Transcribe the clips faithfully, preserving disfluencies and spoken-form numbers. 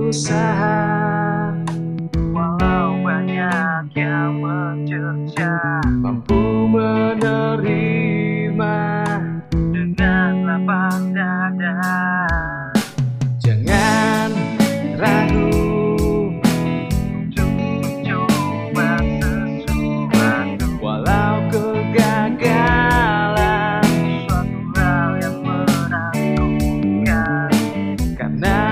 berusaha, walau banyak yang mencerca, mampu menerima dengan lapang dada. Jangan ragu Untuk mencoba sesuatu, walau kegagalan, suatu hal yang menakutkan, karena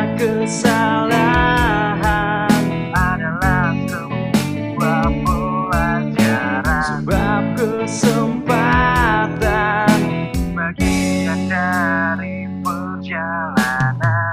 kesalahan adalah sebuah pelajaran, sebab kesempatan bagian dari perjalanan.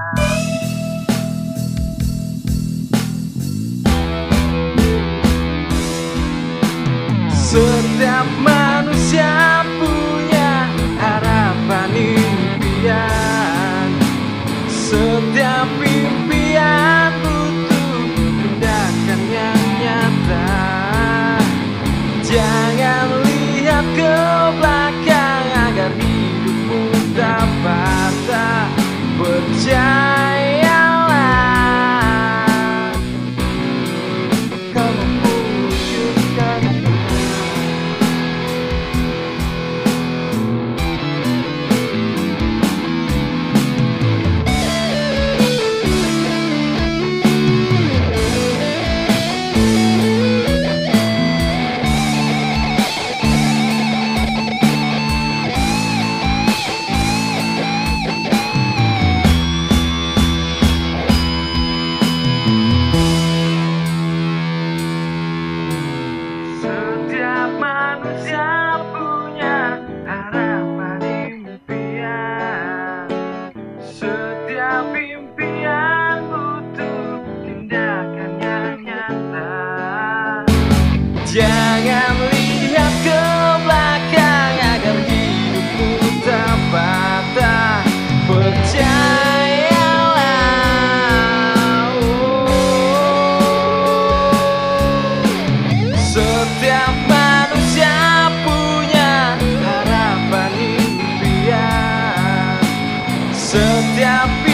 Setiap manusia punya harapan impian. Setiap impian butuh tindakan yang nyata. Jangan lihat ke belakang agar hidupmu tak patah. Percayalah, kau mampu wujudkannya. Setiap manusia punya harapan impian. Setiap impian butuh tindakan yang nyata. Jangan lihat ke belakang agar hidupmu tak patah. Percayalah, oh. Setiap manusia punya harapan impian. Setiap